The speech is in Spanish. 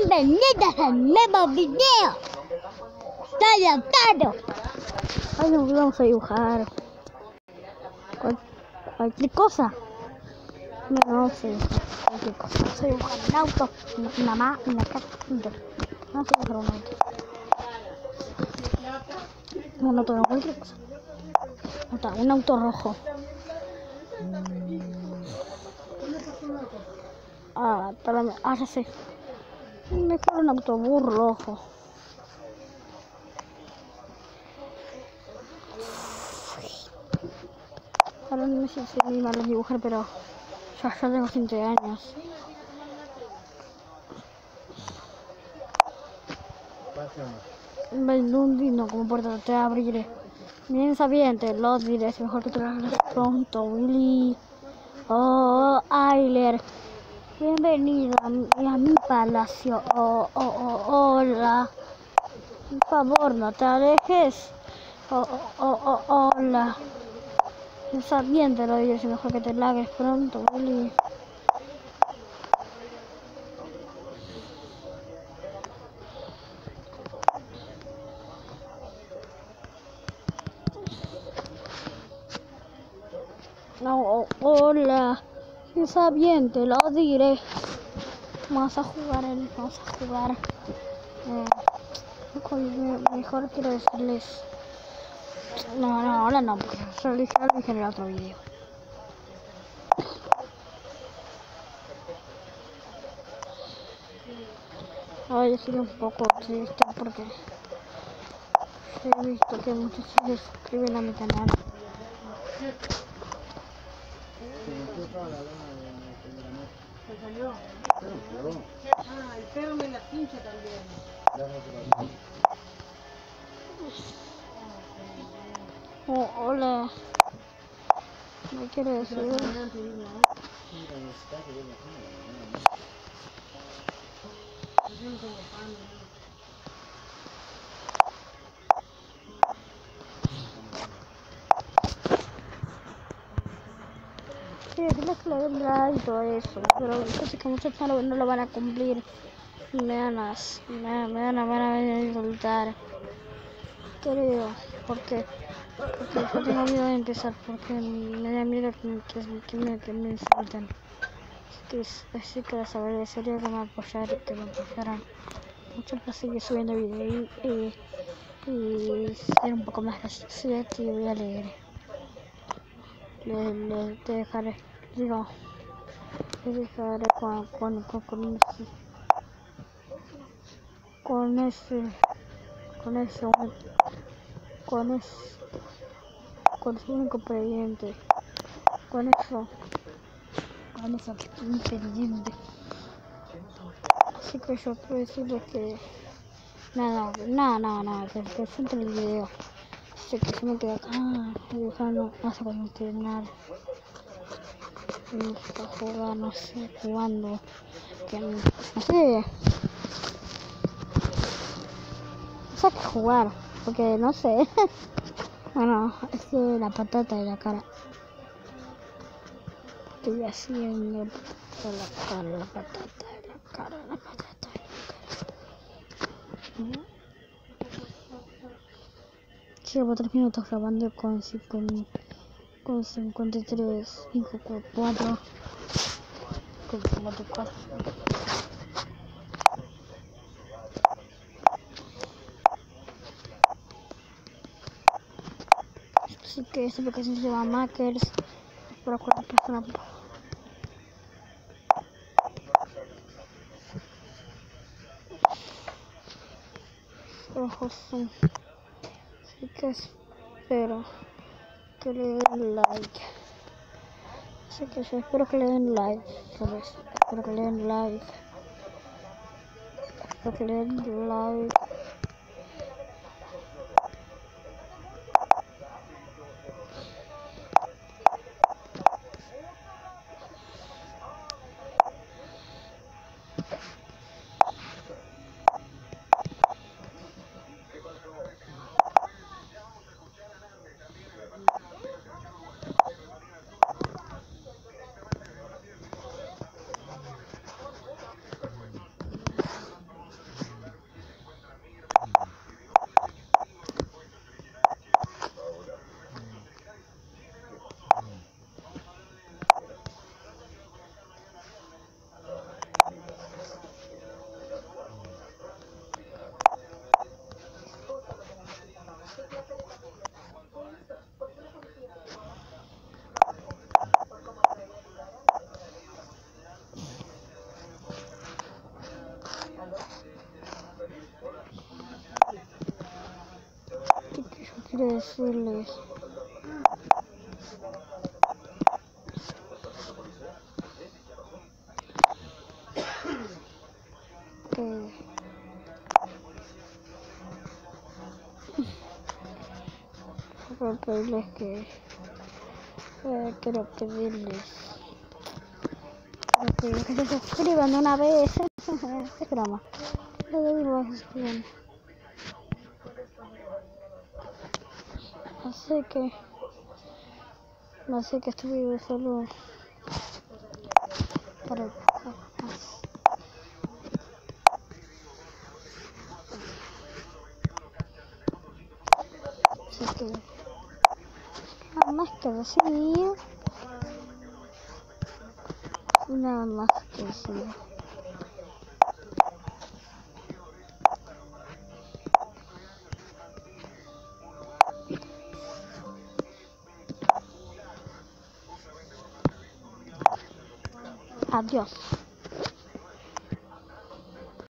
Bienvenidos al nuevo video. Soy Lautaro. Hoy nos vamos a dibujar cualquier cosa. No, vamos a dibujar cualquier cosa. Vamos a dibujar un auto, mi mamá, una casa. Vamos a dibujar un auto. Un auto, cualquier cosa. Un auto rojo. Ya sé. Mejor un autobús rojo. Ahora no sé si soy malo dibujar, pero ya tengo 100 años. No, como puerta te abriré. Bien sabiente, lo diré, es mejor que te lo hagas pronto, Willy. Oh, Ayler. Bienvenido a mi palacio. Hola. Por favor, no te alejes. Hola. Está bien, te lo digo, es mejor que te largues pronto, Willy. No, hola. Está bien, te lo diré. Vamos a jugar. Mejor quiero decirles. No, ahora no, porque yo lo dije en el otro video. Ahora yo estoy un poco triste porque he visto que muchos se suscriben a mi canal. El perro me la pincha también. Oh, hola. ¿Me quiere decir? Sí, decirles que le den like y todo eso, pero yo sé que muchos no lo van a cumplir y me van a venir a insultar. Creo, porque yo tengo miedo de empezar, porque me da miedo que me insulten. Así que les agradecería que me apoyaran mucho para seguir subiendo videos y ser un poco más gracioso y voy a leer. Les dejaré con su único pendiente, con eso pendiente. Así que yo puedo decirles que nada, que sienten el video. Así que yo me quedo acá dibujando, no sé cómo terminar. Me gusta jugar, no sé, jugando, que no sé qué jugar, porque no sé. Bueno, es que la patata y la cara. Estoy haciendo la patata y la cara. Llevo 3 minutos grabando con 53, 54, con 54. Así que esta aplicación se llama Makers para cualquier persona. Ojos son. Así que espero que le den like. Así que yo espero que le den like. Espero que le den like. Espero que le den like. quiero decirles que quiero pedirles que se suscriban de una vez. Es broma. Le doy los suscriban. Así que este video es solo para el podcast. Así que nada más que decir. Nada más que decir. Adiós.